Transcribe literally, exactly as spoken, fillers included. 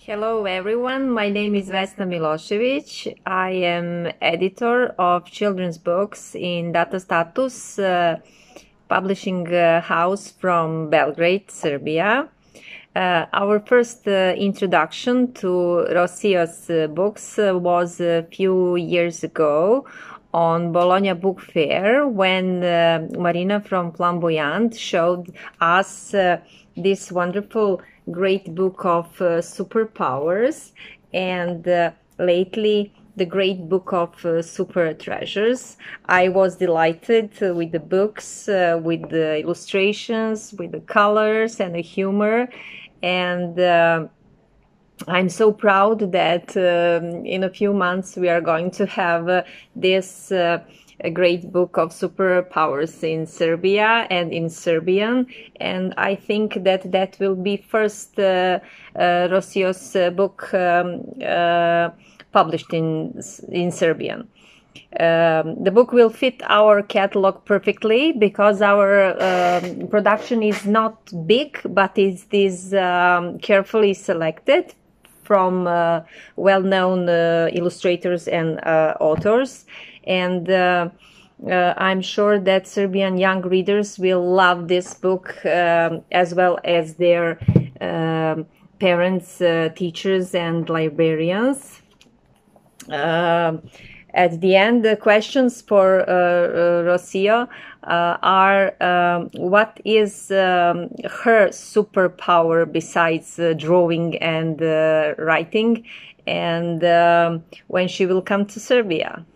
Hello everyone, my name is Vesna Milošević. I am editor of children's books in Data Status uh, publishing uh, house from Belgrade, Serbia. Uh, our first uh, introduction to Rossio's uh, books uh, was a few years ago on Bologna Book Fair when uh, Marina from Flamboyant showed us uh, this wonderful great book of uh, superpowers, and uh, lately the great book of uh, super treasures. I was delighted uh, with the books, uh, with the illustrations, with the colors and the humor, and uh, I'm so proud that um, in a few months we are going to have uh, this uh, a great book of superpowers in Serbia and in Serbian, and I think that that will be first uh, uh, Rossio's uh, book um, uh, published in in Serbian. Um, the book will fit our catalog perfectly because our um, production is not big, but it is um, carefully selected from uh, well-known uh, illustrators and uh, authors, and uh, uh, I'm sure that Serbian young readers will love this book um, as well as their um parents, uh, teachers, and librarians. Uh, at the end, the questions for uh, uh, Rossio uh, are um, what is um, her superpower besides uh, drawing and uh, writing, and um, when she will come to Serbia.